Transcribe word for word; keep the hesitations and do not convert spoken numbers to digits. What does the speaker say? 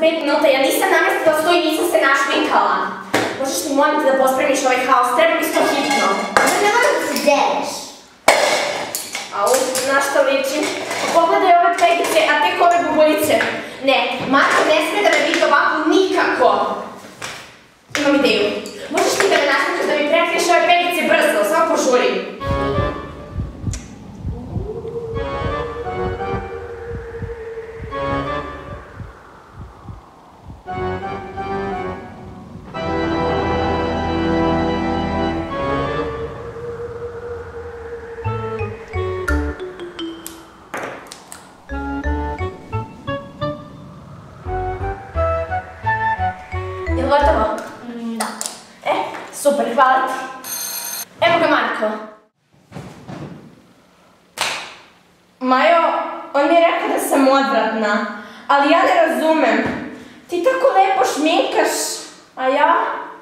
pet minuta, ja nisam namestila sto i nisam se našminkala. Možeš mi molim te da pospremiš ovaj haos, treba mi sto hitno. Ali ne moram da se dereš. Au, na što ličim? Pogledaj ove pegice, a tek ove bubuljice. Ne, Marko ne sme da me vidi ovako nikako. Imam ideju. Možeš ti da me našminkaš da mi prekriješ ove pegice brzo, samo požuri. Je li gotovo? Da. E, super, hvala ti. Evo ga Marko. Majo, on mi je rekao da sam odvratna, ali ja ne razumem. Ti tako lepo šminkaš, a ja...